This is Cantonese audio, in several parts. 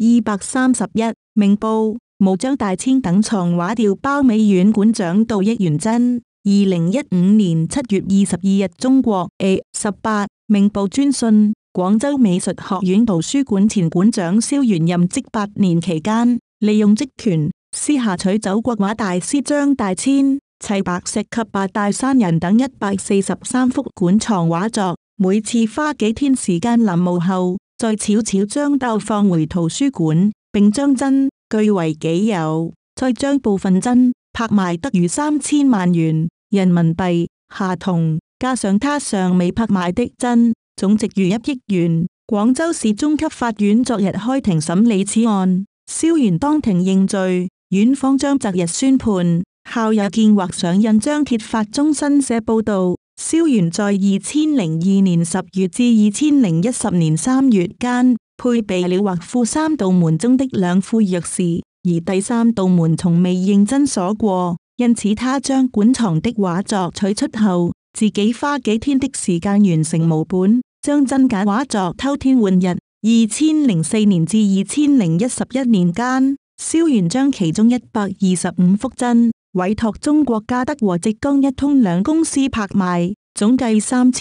231。明報無張大千等藏畫調包美院館長杜益元真。2015年7月22日中國 A18。明報專訊，廣州美術學院圖書館前館長蕭源任職8年期間，利用職權私下取走國畫大師張大千、齊白石及八大山人等143幅館藏畫作，每次花幾天時間臨摹後，再悄悄將豆放回圖書館，並將真據為己有，再將部分真拍賣得逾3000萬元人民幣下同，加上他尚未拍賣的真，總值逾1億元。廣州市中級法院昨日開庭審理此案，蕭源當庭認罪，院方將擇日宣判。校友見或上印章揭發中新社報道，蕭源在2002年10月至2010年3月間，配備了畫庫3道門中的2副鑰匙，而第3道門從未認真鎖過，因此他將館藏的畫作取出後，自己花幾天的時間完成摹本，將真假畫作偷天換日。2004年至2011年間，蕭源將其中125幅真委託中國嘉德和浙江一通兩公司拍賣，總計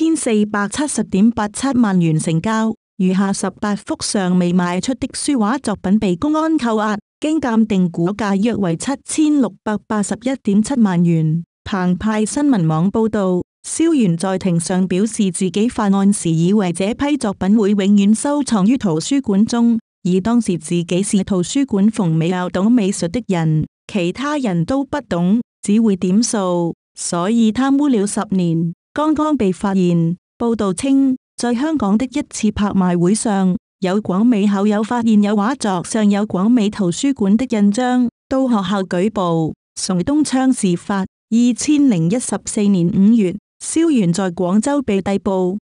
3470.87萬元成交。餘下18幅尚未賣出的書畫作品被公安扣押，經鑑定估價約為7681.7萬元。澎湃新聞網報道，蕭源在庭上表示，自己犯案時以為這批作品會永遠收藏於圖書館中，而當時自己是圖書館逢美校懂美術的人，其他人都不懂，只會點數，所以貪污了10年，剛剛被發現。報道稱，在香港的一次拍賣會上，有廣美校友發現有畫作上有廣美圖書館的印章，到學校舉報。從東窗事發，2014年5月，蕭源在廣州被逮捕。